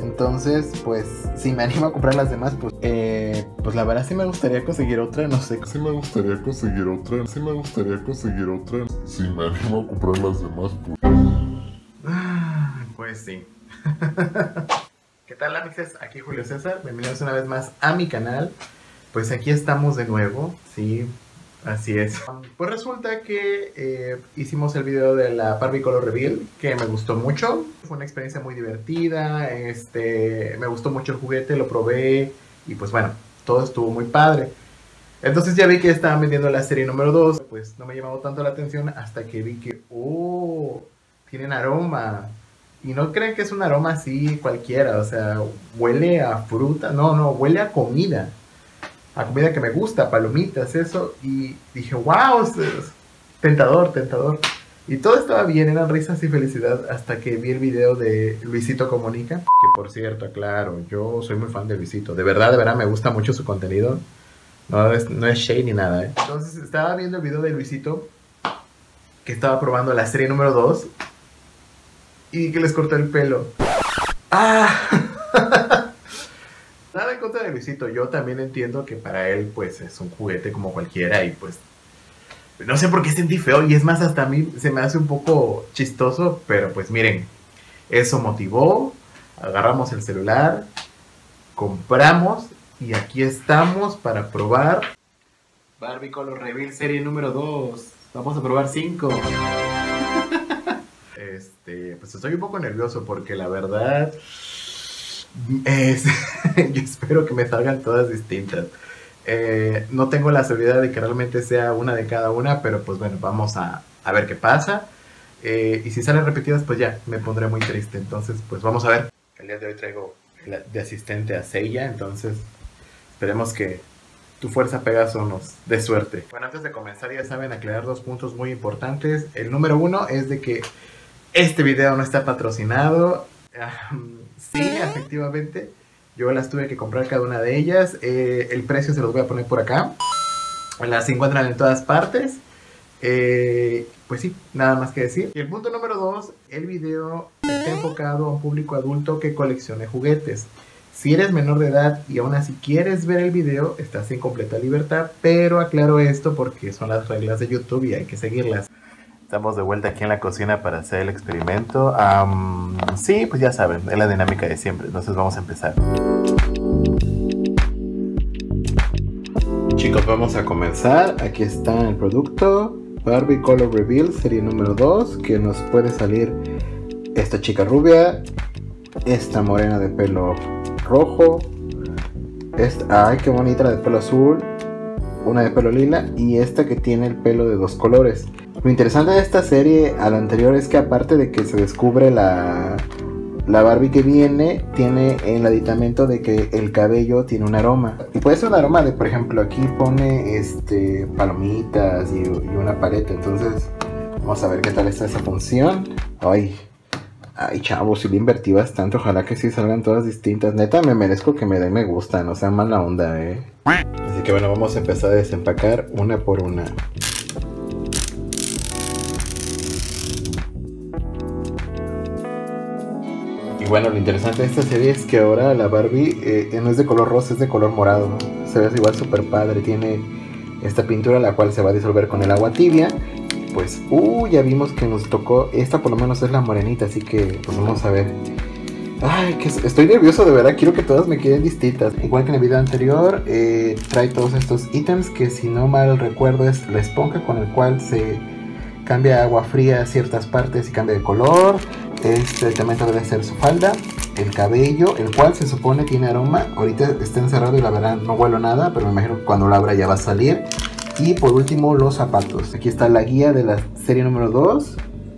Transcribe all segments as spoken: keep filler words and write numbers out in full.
Entonces, pues, si me animo a comprar las demás, pues, eh, pues la verdad sí me gustaría conseguir otra, no sé. Sí me gustaría conseguir otra, sí me gustaría conseguir otra. Si me animo a comprar las demás, pues. Pues sí. ¿Qué tal, amixes? Aquí Julio César, bienvenidos una vez más a mi canal. Pues aquí estamos de nuevo, sí, así es. Pues resulta que eh, hicimos el video de la Barbie Color Reveal, que me gustó mucho. Fue una experiencia muy divertida, este, me gustó mucho el juguete, lo probé y pues bueno, todo estuvo muy padre. Entonces ya vi que estaban vendiendo la serie número dos, pues no me llamó tanto la atención hasta que vi que, oh, tienen aroma. Y no creen que es un aroma así cualquiera, o sea, huele a fruta, no, no, huele a comida. A comida que me gusta, palomitas, eso. Y dije, wow, es, es tentador, tentador. Y todo estaba bien, eran risas y felicidad hasta que vi el video de Luisito Comunica. Que por cierto, claro, yo soy muy fan de Luisito. De verdad, de verdad, me gusta mucho su contenido. No es, no es shade ni nada, ¿eh? Entonces estaba viendo el video de Luisito, que estaba probando la serie número dos. Y que les cortó el pelo. ¡Ah! Nada en contra de Luisito. Yo también entiendo que para él, pues, es un juguete como cualquiera. Y pues, no sé por qué sentí feo. Y es más, hasta a mí se me hace un poco chistoso. Pero pues miren, eso motivó. Agarramos el celular, compramos. Y aquí estamos para probar Barbie Color Reveal serie número dos. Vamos a probar cinco. Este, pues estoy un poco nervioso porque la verdad es, yo espero que me salgan todas distintas. Eh, no tengo la seguridad de que realmente sea una de cada una, pero pues bueno, vamos a, a ver qué pasa. Eh, y si salen repetidas, pues ya, me pondré muy triste. Entonces, pues vamos a ver. El día de hoy traigo de asistente a Seiya, entonces esperemos que tu fuerza Pegaso nos dé suerte. Bueno, antes de comenzar ya saben, aclarar dos puntos muy importantes. El número uno es de que este video no está patrocinado. Um, sí, efectivamente. Yo las tuve que comprar cada una de ellas. Eh, el precio se los voy a poner por acá. Las encuentran en todas partes. Eh, pues sí, nada más que decir. Y el punto número dos. El video está enfocado a un público adulto que coleccione juguetes. Si eres menor de edad y aún así quieres ver el video, estás en completa libertad. Pero aclaro esto porque son las reglas de YouTube y hay que seguirlas. Estamos de vuelta aquí en la cocina para hacer el experimento. Um, sí, pues ya saben, es la dinámica de siempre. Entonces vamos a empezar. Chicos, vamos a comenzar. Aquí está el producto. Barbie Color Reveal, serie número dos. Que nos puede salir esta chica rubia. Esta morena de pelo rojo. Esta, ay, qué bonita, la de pelo azul. Una de pelo lila. Y esta que tiene el pelo de dos colores. Lo interesante de esta serie a la anterior es que aparte de que se descubre la, la Barbie que viene, tiene el aditamento de que el cabello tiene un aroma. Y puede ser un aroma de, por ejemplo, aquí pone este palomitas y, y una paleta. Entonces, vamos a ver qué tal está esa función. Ay, ay chavos, si le invertí bastante, ojalá que sí salgan todas distintas. Neta, me merezco que me den me gusta, no sea mala onda, eh. Así que bueno, vamos a empezar a desempacar una por una. Y bueno, lo interesante de esta serie es que ahora la Barbie eh, no es de color rosa, es de color morado. Se ve igual súper padre. Tiene esta pintura la cual se va a disolver con el agua tibia. Pues, uh, ya vimos que nos tocó. Esta por lo menos es la morenita, así que pues vamos a ver. Ay, que estoy nervioso de verdad. Quiero que todas me queden distintas. Igual que en el video anterior, eh, trae todos estos ítems que si no mal recuerdo es la esponja con el cual se cambia agua fría a ciertas partes y cambia de color. Este también debe ser su falda, el cabello, el cual se supone tiene aroma. Ahorita está encerrado y la verdad no huelo nada, pero me imagino que cuando lo abra ya va a salir. Y por último los zapatos. Aquí está la guía de la serie número dos.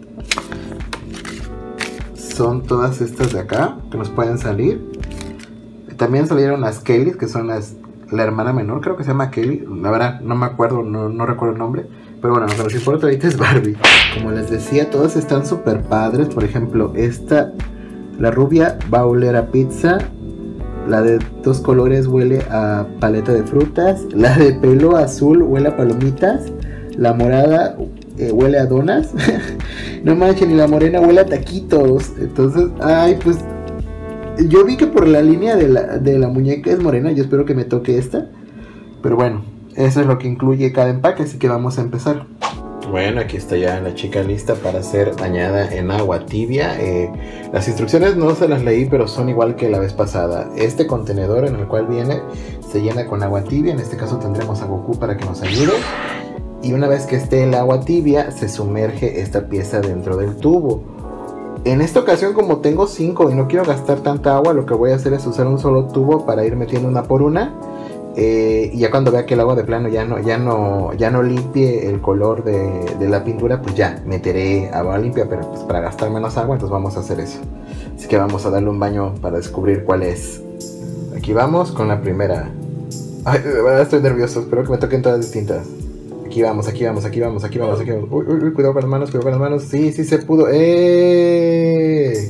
Son todas estas de acá que nos pueden salir. También salieron las Kelly, que son las, la hermana menor, creo que se llama Kelly. La verdad no me acuerdo, no, no recuerdo el nombre. Pero bueno, lo que nos importa ahorita es Barbie. Como les decía, todas están súper padres. Por ejemplo, esta, la rubia, va a oler a pizza. La de dos colores huele a paleta de frutas. La de pelo azul huele a palomitas. La morada eh, huele a donas. No manchen, y la morena huele a taquitos. Entonces, ay, pues Yo vi que por la línea de la, de la muñeca es morena. Yo espero que me toque esta. Pero bueno, eso es lo que incluye cada empaque, así que vamos a empezar. Bueno, aquí está ya la chica lista para ser bañada en agua tibia. Eh, las instrucciones no se las leí, pero son igual que la vez pasada. Este contenedor en el cual viene se llena con agua tibia. En este caso tendremos a Goku para que nos ayude. Y una vez que esté el agua tibia, se sumerge esta pieza dentro del tubo. En esta ocasión, como tengo cinco y no quiero gastar tanta agua, lo que voy a hacer es usar un solo tubo para ir metiendo una por una. Eh, y ya cuando vea que el agua de plano ya no, ya no, ya no limpie el color de, de la pintura, pues ya meteré agua limpia, pero pues para gastar menos agua, entonces vamos a hacer eso. Así que vamos a darle un baño para descubrir cuál es. Aquí vamos con la primera. Ay, de verdad estoy nervioso, espero que me toquen todas distintas. Aquí vamos, aquí vamos, aquí vamos, aquí vamos, aquí vamos. Uy, uy, uy, cuidado con las manos, cuidado con las manos. Sí, sí se pudo. ¡Eh!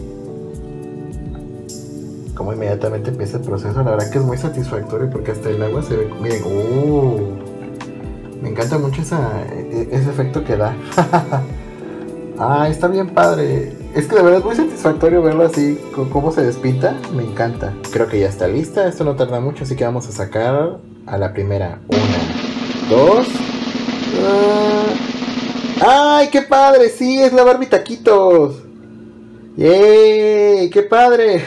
Como inmediatamente empieza el proceso, la verdad que es muy satisfactorio porque hasta el agua se ve. Miren, uh, me encanta mucho esa, ese efecto que da. Ah, está bien padre. Es que de verdad es muy satisfactorio verlo así, cómo se despinta. Me encanta. Creo que ya está lista. Esto no tarda mucho, así que vamos a sacar a la primera. Una, dos. Uh, ¡ay, qué padre! Sí, es la Barbie Taquitos. ¡Yay! ¡Qué padre!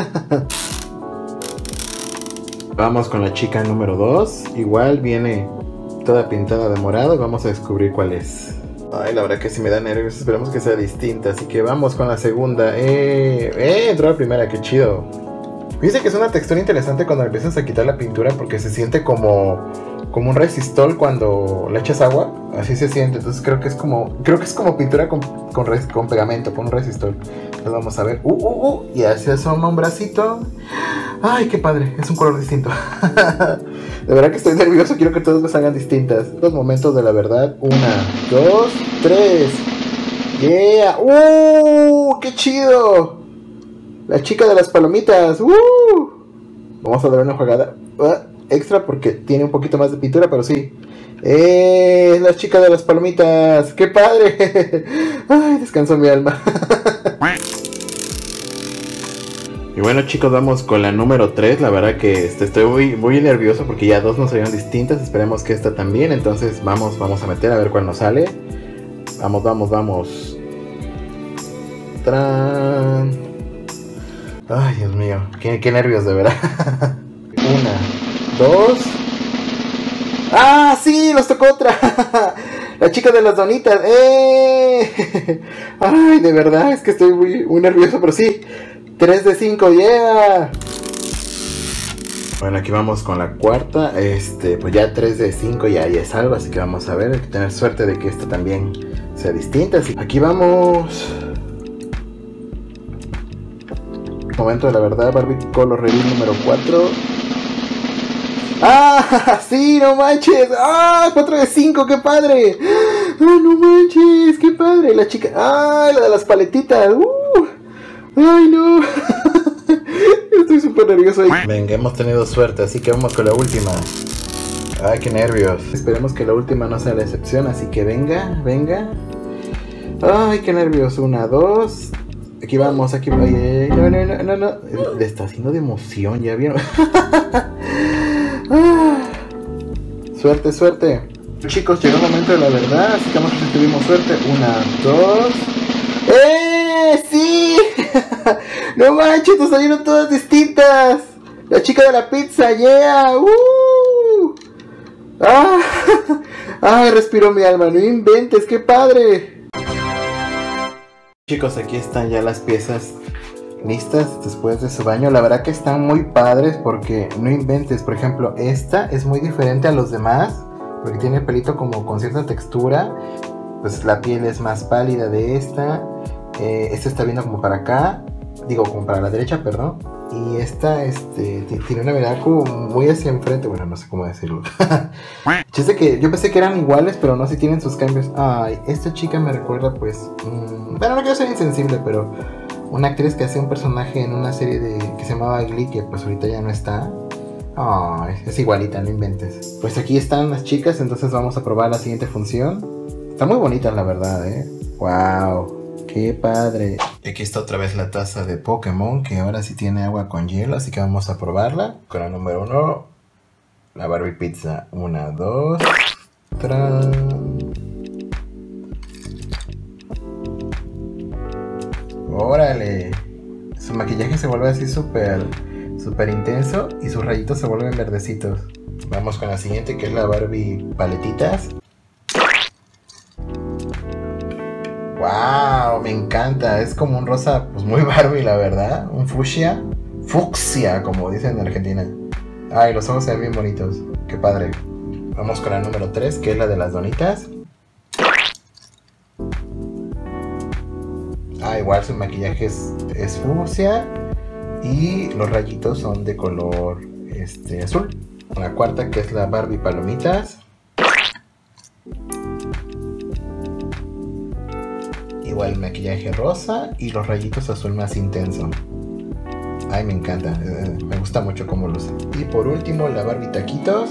Vamos con la chica número dos. Igual viene toda pintada de morado. Vamos a descubrir cuál es. Ay, la verdad que sí me da nervios. Esperemos que sea distinta. Así que vamos con la segunda. ¡Eh! ¡Eh! Entró la primera. ¡Qué chido! Fíjense que es una textura interesante cuando empiezas a quitar la pintura porque se siente como... como un resistol cuando le echas agua, así se siente. Entonces creo que es como creo que es como pintura con, con, res, con pegamento, con un resistol. Entonces vamos a ver, uh, uh, uh, y así asoma un bracito. Ay, qué padre, es un color distinto. De verdad que estoy nervioso, quiero que todos me salgan distintas. Los momentos de la verdad, una, dos, tres. Yeah, uh, qué chido. La chica de las palomitas, uh. Vamos a dar una jugada uh. extra porque tiene un poquito más de pintura, pero sí. ¡Eh! La chica de las palomitas. ¡Qué padre! ¡Ay, descansó mi alma! Y bueno, chicos, vamos con la número tres. La verdad que este, estoy muy, muy nervioso porque ya dos nos salieron distintas. Esperemos que esta también. Entonces vamos, vamos a meter a ver cuál nos sale. Vamos, vamos, vamos. ¡Tran! Ay, Dios mío. Qué, qué nervios, de verdad. Una, dos. ¡Ah, sí! ¡Nos tocó otra! La chica de las donitas. ¡Eh! Ay, de verdad, es que estoy muy, muy nervioso, pero sí. tres de cinco, yeah. Bueno, aquí vamos con la cuarta. Este, pues ya tres de cinco ya, ya es algo, así que vamos a ver. Hay que tener suerte de que esta también sea distinta. Así, aquí vamos. Momento de la verdad, Barbie Color Reveal número cuatro. ¡Ah! ¡Sí! ¡No manches! ¡Ah! cuatro de cinco! ¡Qué padre! ¡Ah! ¡No manches! ¡Qué padre! La chica... ¡Ah! La de las paletitas. ¡Uh! ¡Ay, no! Estoy súper nervioso ahí. Venga, hemos tenido suerte, así que vamos con la última. ¡Ay, qué nervios! Esperemos que la última no sea la excepción, así que venga, venga. ¡Ay, qué nervios! Una, dos... Aquí vamos, aquí vamos. No, no, no, no, no. Le está haciendo de emoción, ¿ya vieron? Ah, suerte, suerte. Chicos, llegó el momento de la verdad, así que vamos a ver si tuvimos suerte. Una, dos. ¡Eh! ¡Sí! No manches, nos salieron todas distintas. La chica de la pizza, yeah. ¡Uh! ¡Ah! ¡Ay, respiró mi alma! No inventes, qué padre. Chicos, aquí están ya las piezas listas después de su baño. La verdad que están muy padres porque no inventes. Por ejemplo, esta es muy diferente a los demás porque tiene el pelito como con cierta textura. Pues la piel es más pálida de esta. Eh, esta está viendo como para acá. Digo, como para la derecha, perdón. Y esta este, tiene una mirada como muy hacia enfrente. Bueno, no sé cómo decirlo. Chiste que yo pensé que eran iguales, pero no, si tienen sus cambios. Ay, esta chica me recuerda pues... Mmm, bueno, no quiero ser insensible, pero... una actriz que hacía un personaje en una serie de que se llamaba Glee, que pues ahorita ya no está. Ay, es igualita, no inventes. Pues aquí están las chicas, entonces vamos a probar la siguiente función. Está muy bonita, la verdad, eh. Wow, qué padre. Y aquí está otra vez la taza de Pokémon, que ahora sí tiene agua con hielo, así que vamos a probarla. Con el número uno, la Barbie Pizza. Una, dos, tres. ¡Órale! Su maquillaje se vuelve así súper, súper intenso y sus rayitos se vuelven verdecitos. Vamos con la siguiente, que es la Barbie Paletitas. ¡Wow! Me encanta. Es como un rosa, pues muy Barbie, la verdad. Un fucsia. Fucsia, como dicen en Argentina. Ay, los ojos se ven bien bonitos. ¡Qué padre! Vamos con la número tres, que es la de las donitas. Ah, igual su maquillaje es, es fucsia. Y los rayitos son de color este, azul. La cuarta, que es la Barbie Palomitas. Igual maquillaje rosa y los rayitos azul más intenso. Ay, me encanta. Eh, me gusta mucho cómo luce. Y por último, la Barbie Taquitos.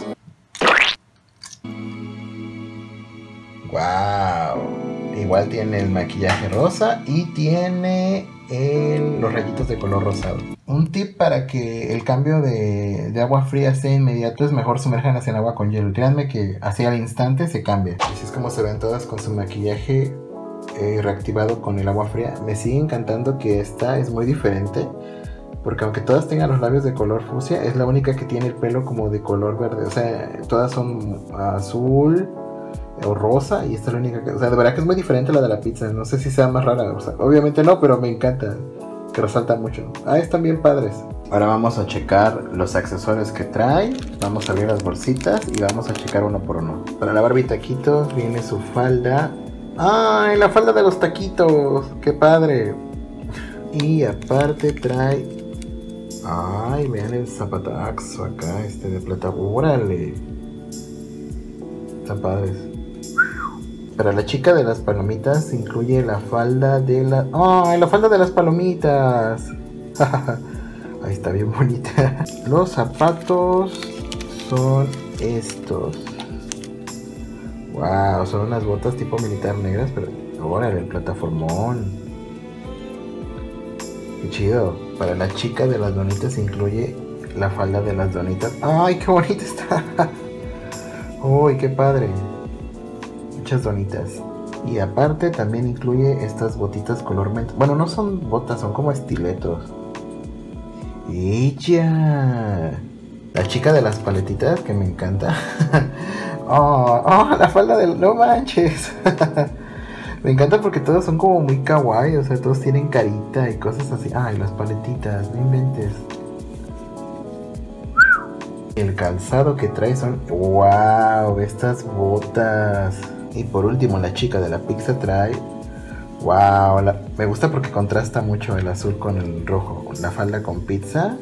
Wow. Igual tiene el maquillaje rosa y tiene el, los rayitos de color rosado. Un tip para que el cambio de, de agua fría sea inmediato es mejor sumérjanlas en agua con hielo. Créanme que así al instante se cambia. Así es como se ven todas con su maquillaje eh, reactivado con el agua fría. Me sigue encantando que esta es muy diferente, porque aunque todas tengan los labios de color fucsia, es la única que tiene el pelo como de color verde. O sea, todas son azul o rosa y esta es la única que... O sea, de verdad que es muy diferente a la de la pizza. No sé si sea más rara, o sea, obviamente no, pero me encanta, que resalta mucho. Ah, están bien padres. Ahora vamos a checar los accesorios que trae. Vamos a abrir las bolsitas y vamos a checar uno por uno. Para la Barbie Taquitos viene su falda. ¡Ay, la falda de los taquitos! ¡Qué padre! Y aparte trae... ¡Ay, vean el zapataxo acá, este de plata! ¡Órale! Están padres. Para la chica de las palomitas incluye la falda de la... ¡Ay, la falda de las palomitas! Ahí está bien bonita. Los zapatos son estos. Wow, son unas botas tipo militar negras, pero... ¡Órale, el plataformón! ¡Qué chido! Para la chica de las donitas incluye la falda de las donitas. ¡Ay, qué bonita está! ¡Uy, qué padre! Muchas donitas. Y aparte también incluye estas botitas color menta. Bueno, no son botas, son como estiletos. ¡Ella! La chica de las paletitas, que me encanta. ¡Oh! ¡Oh! La falda del... ¡No manches! Me encanta porque todos son como muy kawaii. O sea, todos tienen carita y cosas así. ¡Ay, las paletitas! No inventes. El calzado que trae son... ¡Wow! Estas botas. Y por último, la chica de la pizza trae... ¡Wow! La... Me gusta porque contrasta mucho el azul con el rojo. La falda con pizza.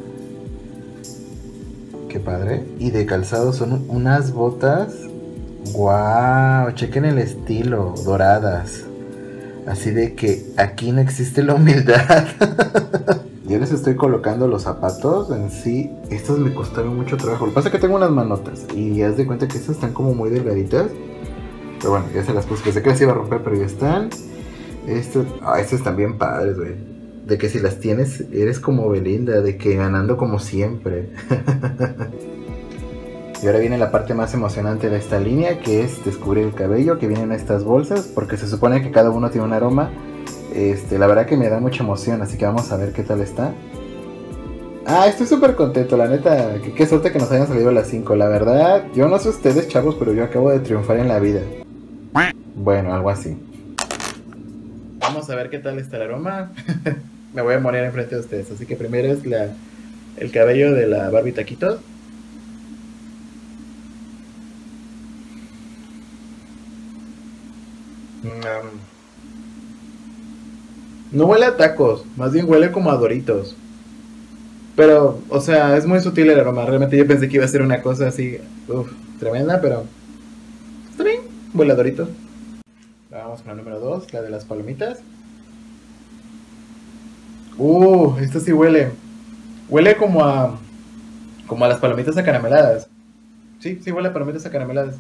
¡Qué padre! Y de calzado son unas botas... ¡Wow! Chequen el estilo. Doradas. Así de que aquí no existe la humildad. Yo les estoy colocando los zapatos en sí. Estos me costaron mucho trabajo. Lo que pasa es que tengo unas manotas y haz de cuenta que estas están como muy delgaditas. Pero bueno, ya se las puse. Pensé que las iba a romper, pero ya están. Estos, ah, estos están bien padres, güey. De que si las tienes, eres como Belinda. De que ganando como siempre. Y ahora viene la parte más emocionante de esta línea, que es descubrir el cabello, que vienen estas bolsas, porque se supone que cada uno tiene un aroma. Este, la verdad que me da mucha emoción, así que vamos a ver qué tal está. Ah, estoy súper contento, la neta. Que, qué suerte que nos hayan salido las cinco. La verdad, yo no sé ustedes, chavos, pero yo acabo de triunfar en la vida. Bueno, algo así. Vamos a ver qué tal está el aroma. Me voy a morir enfrente de ustedes. Así que primero es la, el cabello de la Barbie Taquitos. Um, no huele a tacos, más bien huele como a Doritos. Pero, o sea, es muy sutil el aroma. Realmente yo pensé que iba a ser una cosa así, uff, tremenda, pero está bien, huele a Doritos. Vamos con la número dos, la de las palomitas. Uh, esto sí huele. Huele como a como a las palomitas acarameladas. Sí, sí huele a palomitas acarameladas.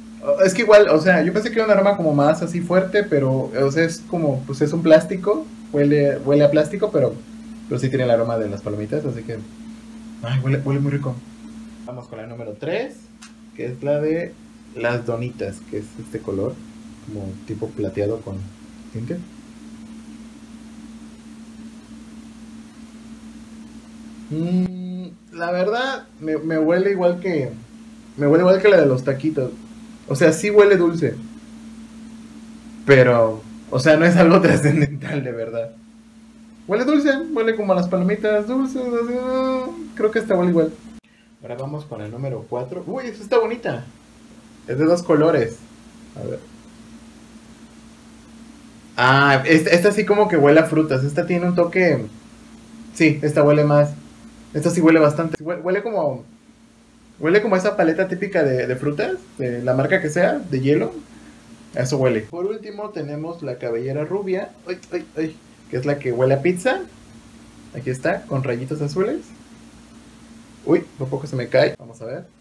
Es que igual, o sea, yo pensé que era un aroma como más así fuerte, pero, o sea, es como, pues es un plástico huele, huele a plástico, pero, pero sí tiene el aroma de las palomitas, así que... Ay, huele, huele muy rico. Vamos con la número tres, que es la de las donitas, que es este color, como tipo plateado con tinte. Mm, la verdad, me, me huele igual que... Me huele igual que la de los taquitos. O sea, sí huele dulce. Pero, o sea, no es algo trascendental de verdad. Huele dulce, huele como a las palomitas dulces. Así, creo que está huele igual. Ahora vamos con el número cuatro. Uy, esta está bonita. Es de dos colores. A ver. Ah, esta, esta sí como que huele a frutas. Esta tiene un toque... Sí, esta huele más. Esta sí huele bastante. Huele, huele como... Huele como esa paleta típica de, de frutas. De la marca que sea, de hielo. Eso huele. Por último tenemos la cabellera rubia. Ay, ay, ay. Que es la que huele a pizza. Aquí está, con rayitos azules. Uy, por poco se me cae. Vamos a ver.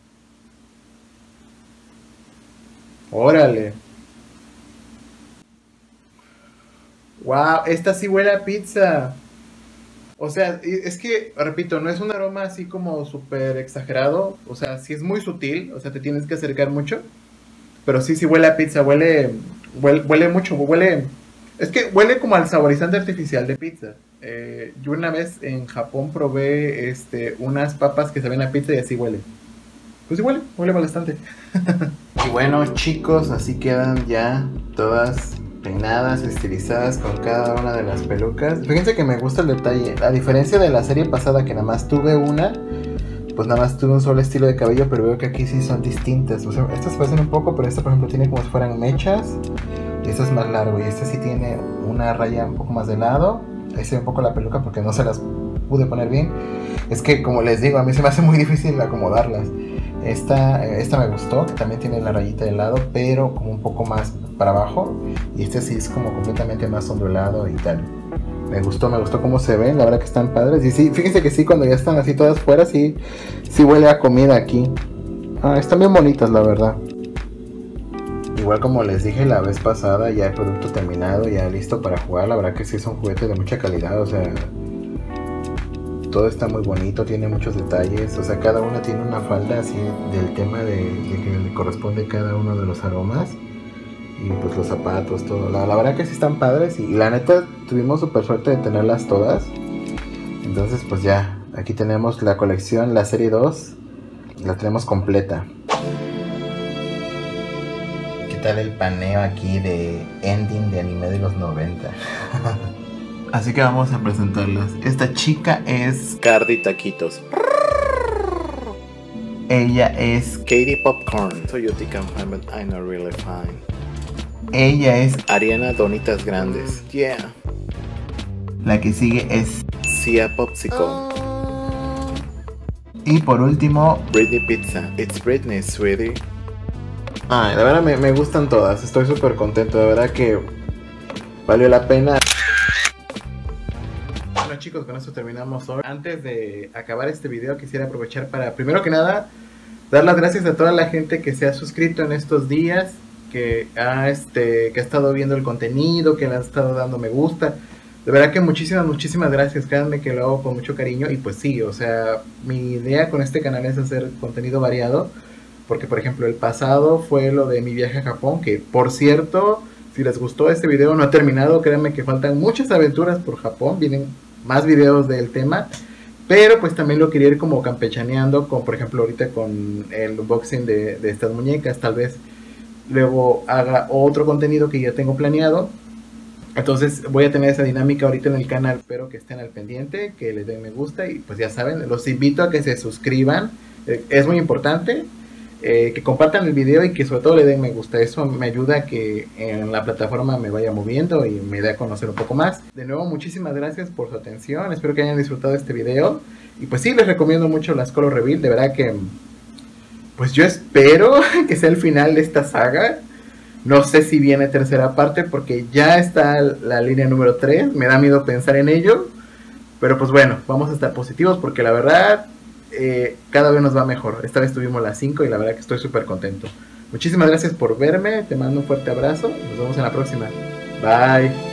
Órale. Wow, esta sí huele a pizza. O sea, es que, repito, no es un aroma así como súper exagerado. O sea, sí es muy sutil. O sea, te tienes que acercar mucho. Pero sí, sí huele a pizza. Huele, huele, huele mucho. Huele... Es que huele como al saborizante artificial de pizza. Eh, yo una vez en Japón probé este, unas papas que sabían a pizza y así huele. Pues sí huele, huele bastante. Y bueno, chicos, así quedan ya todas peinadas, estilizadas con cada una de las pelucas. Fíjense que me gusta el detalle. A diferencia de la serie pasada que nada más tuve una, pues nada más tuve un solo estilo de cabello, pero veo que aquí sí son distintas. O sea, estas se parecen un poco, pero esta por ejemplo tiene como si fueran mechas. Y este es más largo y este sí tiene una raya un poco más de lado. Ahí se ve un poco la peluca porque no se las pude poner bien. Es que como les digo, a mí se me hace muy difícil acomodarlas. Esta, esta me gustó, que también tiene la rayita de lado, pero como un poco más para abajo. Y este sí es como completamente más ondulado y tal. Me gustó, me gustó cómo se ven, la verdad que están padres. Y sí, fíjense que sí, cuando ya están así todas fuera, sí, sí huele a comida aquí. Ah, están bien bonitas, la verdad. Igual como les dije la vez pasada, ya el producto terminado, ya listo para jugar. La verdad que sí es un juguete de mucha calidad, o sea, todo está muy bonito, tiene muchos detalles. O sea, cada una tiene una falda así del tema de, de que le corresponde cada uno de los aromas. Y pues los zapatos, todo. La, la verdad que sí están padres y la neta tuvimos súper suerte de tenerlas todas. Entonces pues ya, aquí tenemos la colección, la serie dos, la tenemos completa. ¿Qué tal el paneo aquí de ending de anime de los noventa? Así que vamos a presentarlas. Esta chica es Cardi Taquitos. Ella es Katie Popcorn. So you think I'm fine, but I'm not really fine. Ella es Ariana Donitas Grandes. Yeah. La que sigue es Sia Popsicle. Y por último, Britney Pizza. It's Britney, sweetie. Ay, de verdad me, me gustan todas. Estoy súper contento. De verdad que valió la pena. Bueno chicos, con esto terminamos hoy. Antes de acabar este video quisiera aprovechar para, primero que nada, dar las gracias a toda la gente que se ha suscrito en estos días, que ha, este, que ha estado viendo el contenido, que le ha estado dando me gusta. De verdad que muchísimas, muchísimas gracias. Créanme que lo hago con mucho cariño. Y pues sí, o sea, mi idea con este canal es hacer contenido variado. Porque por ejemplo el pasado fue lo de mi viaje a Japón, que por cierto, si les gustó este video no ha terminado. Créanme que faltan muchas aventuras por Japón, vienen más videos del tema. Pero pues también lo quería ir como campechaneando, con por ejemplo ahorita con el unboxing de, de estas muñecas. Tal vez luego haga otro contenido que ya tengo planeado. Entonces voy a tener esa dinámica ahorita en el canal. Espero que estén al pendiente, que les den me gusta. Y pues ya saben, los invito a que se suscriban, eh, es muy importante. Eh, que compartan el video y que sobre todo le den me gusta. Eso me ayuda a que en la plataforma me vaya moviendo y me dé a conocer un poco más. De nuevo, muchísimas gracias por su atención. Espero que hayan disfrutado este video. Y pues sí, les recomiendo mucho las Color Reveal. De verdad que pues yo espero que sea el final de esta saga. No sé si viene tercera parte porque ya está la línea número tres. Me da miedo pensar en ello. Pero pues bueno, vamos a estar positivos porque la verdad... Eh, cada vez nos va mejor. Esta vez tuvimos las cinco y la verdad que estoy súper contento. Muchísimas gracias por verme. Te mando un fuerte abrazo. Nos vemos en la próxima. Bye.